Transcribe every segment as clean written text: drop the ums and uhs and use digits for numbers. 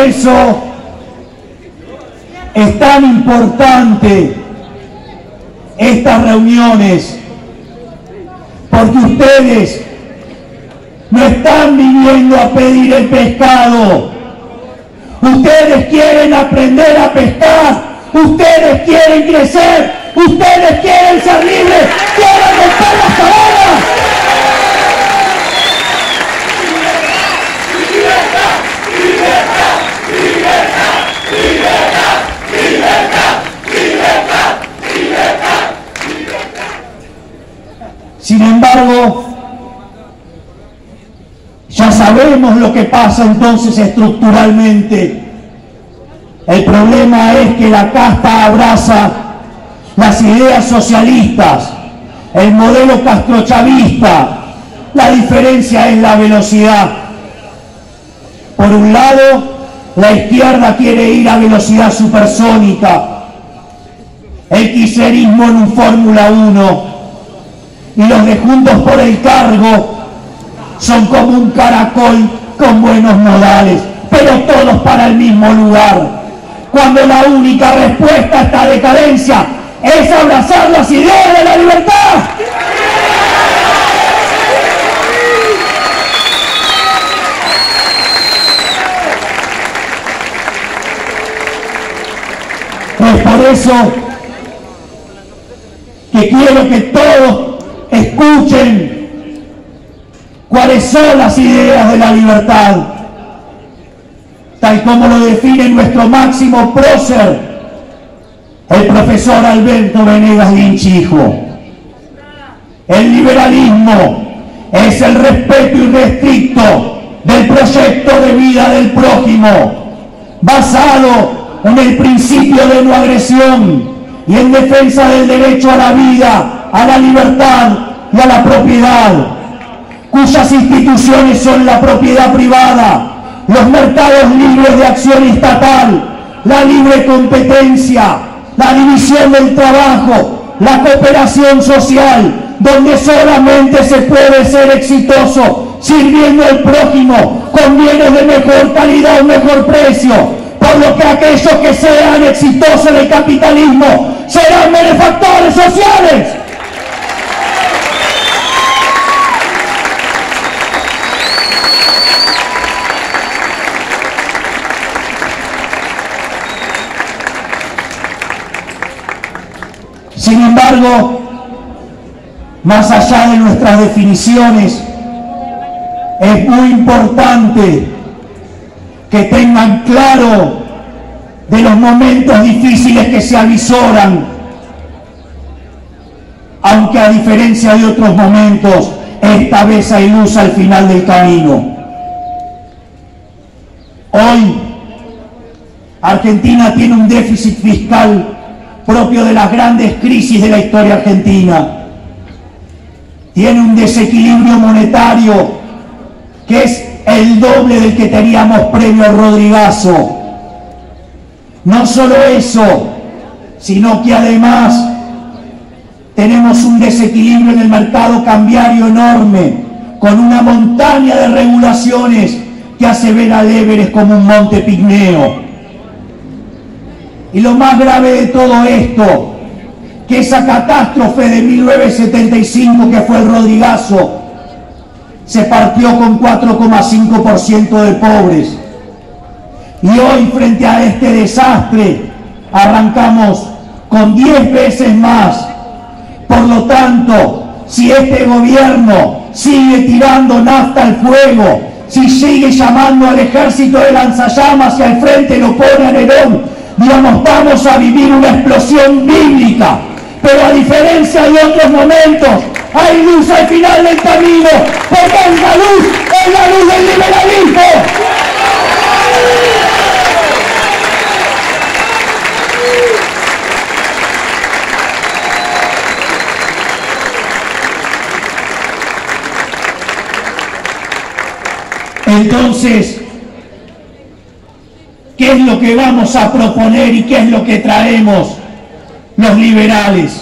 eso es tan importante estas reuniones, porque ustedes no están viniendo a pedir el pescado. Ustedes quieren aprender a pescar, ustedes quieren crecer, ustedes quieren ser libres, quieren romper las cadenas. Sin embargo, ya sabemos lo que pasa entonces estructuralmente. El problema es que la casta abraza las ideas socialistas, el modelo castrochavista. La diferencia es la velocidad. Por un lado, la izquierda quiere ir a velocidad supersónica, el kirchnerismo en un Fórmula 1, y los de Juntos por el Cargo son como un caracol con buenos modales, pero todos para el mismo lugar, cuando la única respuesta a esta decadencia es abrazar las ideas de la libertad. Es por eso que quiero que todos escuchen cuáles son las ideas de la libertad, tal como lo define nuestro máximo prócer, el profesor Alberto Venegas Lynch hijo. El liberalismo es el respeto irrestricto del proyecto de vida del prójimo, basado en el principio de no agresión y en defensa del derecho a la vida, a la libertad y a la propiedad, cuyas instituciones son la propiedad privada, los mercados libres de acción estatal, la libre competencia, la división del trabajo, la cooperación social, donde solamente se puede ser exitoso sirviendo al prójimo con bienes de mejor calidad o mejor precio, por lo que aquellos que sean exitosos en el capitalismo serán benefactores sociales. Sin embargo, más allá de nuestras definiciones, es muy importante que tengan claro de los momentos difíciles que se avisoran, aunque a diferencia de otros momentos, esta vez hay luz al final del camino. Hoy, Argentina tiene un déficit fiscal propio de las grandes crisis de la historia argentina. Tiene un desequilibrio monetario que es el doble del que teníamos previo al Rodrigazo. No solo eso, sino que además tenemos un desequilibrio en el mercado cambiario enorme, con una montaña de regulaciones que hace ver al Everest como un monte pigmeo. Y lo más grave de todo esto, que esa catástrofe de 1975 que fue el Rodrigazo, se partió con 4,5% de pobres. Y hoy, frente a este desastre, arrancamos con 10 veces más. Por lo tanto, si este gobierno sigue tirando nafta al fuego, si sigue llamando al ejército de lanzallamas y al frente lo pone a Nerón, digamos, vamos a vivir una explosión bíblica. Pero a diferencia de otros momentos, hay luz al final del camino, porque es la luz del liberalismo. Entonces, ¿qué es lo que vamos a proponer y qué es lo que traemos los liberales?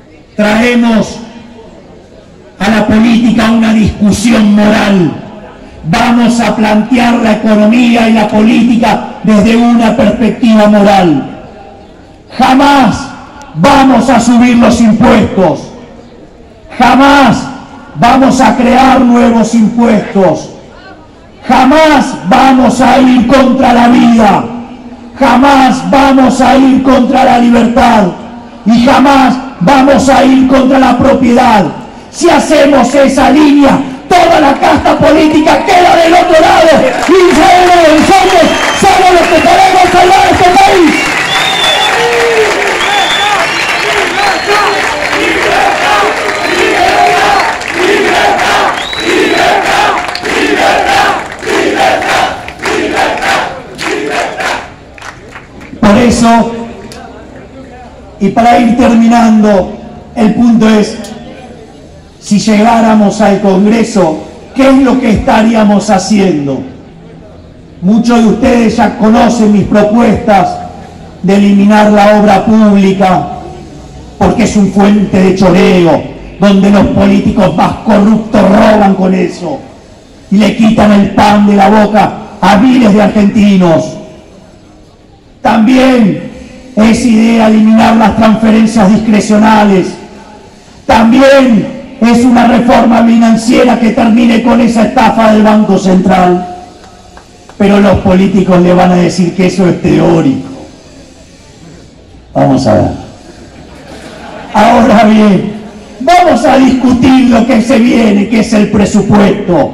Traemos a la política una discusión moral vamos a plantear la economía y la política desde una perspectiva moral. Jamás vamos a subir los impuestos. Jamás vamos a crear nuevos impuestos. Jamás vamos a ir contra la vida. Jamás vamos a ir contra la libertad. Y jamás vamos a ir contra la propiedad. Si hacemos esa línea, toda la casta política queda del otro lado. Y sabemos nosotros somos los que podemos salvar este país. Por eso, y para ir terminando, el punto es, si llegáramos al Congreso, ¿qué es lo que estaríamos haciendo? Muchos de ustedes ya conocen mis propuestas de eliminar la obra pública, porque es un fuente de choreo, donde los políticos más corruptos roban con eso y le quitan el pan de la boca a miles de argentinos. También es idea eliminar las transferencias discrecionales. También es una reforma financiera que termine con esa estafa del Banco Central. Pero los políticos le van a decir que eso es teórico. Vamos a ver. Ahora bien, vamos a discutir lo que se viene, que es el presupuesto.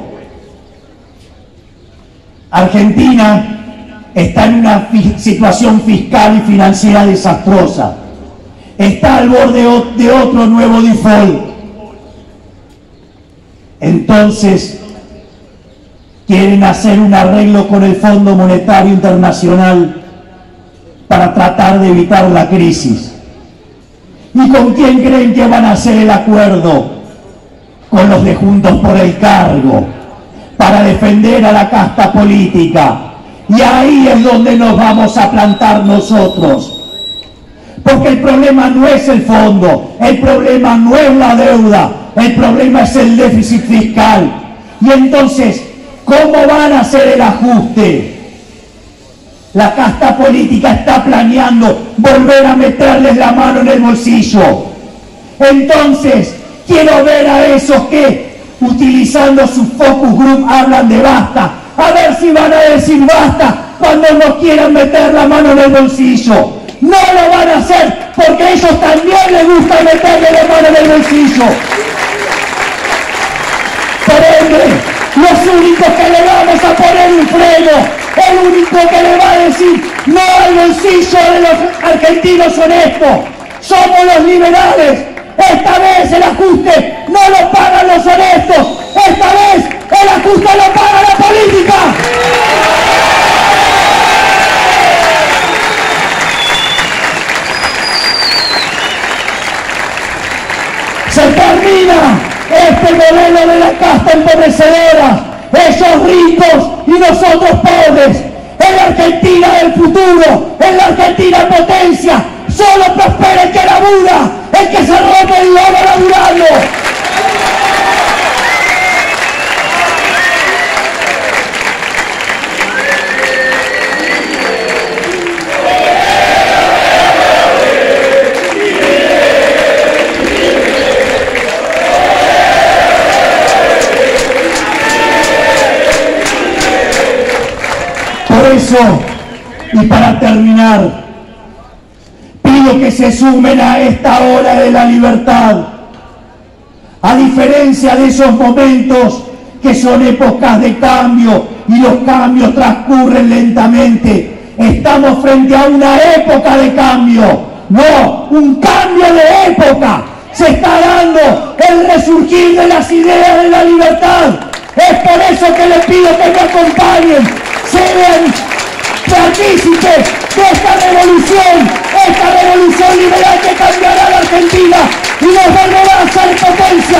Argentina está en una situación fiscal y financiera desastrosa. Está al borde de otro nuevo default. Entonces, quieren hacer un arreglo con el Fondo Monetario Internacional para tratar de evitar la crisis. ¿Y con quién creen que van a hacer el acuerdo? Con los de Juntos por el Cargo, para defender a la casta política. Y ahí es donde nos vamos a plantar nosotros. Porque el problema no es el fondo, el problema no es la deuda, el problema es el déficit fiscal. Y entonces, ¿cómo van a hacer el ajuste? La casta política está planeando volver a meterles la mano en el bolsillo. Entonces, quiero ver a esos que, utilizando su focus group, hablan de basta. A ver si van a decir basta cuando nos quieran meter la mano en el bolsillo. No lo van a hacer porque a ellos también les gusta meterle la mano en el bolsillo. Por ende, los únicos que le vamos a poner un freno, el único que le va a decir no al bolsillo de los argentinos honestos, somos los liberales. Esta vez el ajuste no lo pagan los honestos, esta vez el ajuste lo paga la política. Se termina este modelo de la casta empobrecedora, ellos ricos y nosotros pobres. En la Argentina del futuro, en la Argentina potencia, solo prospera el que labura, el que se rompe el lomo laburando. Por eso, y para terminar, pido que se sumen a esta hora de la libertad. A diferencia de esos momentos que son épocas de cambio y los cambios transcurren lentamente, estamos frente a una época de cambio, no, un cambio de época. Se está dando el resurgir de las ideas de la libertad. Es por eso que les pido que me acompañen, sean partícipes de esta revolución liberal que cambiará la Argentina y nos volverá a ser potencia.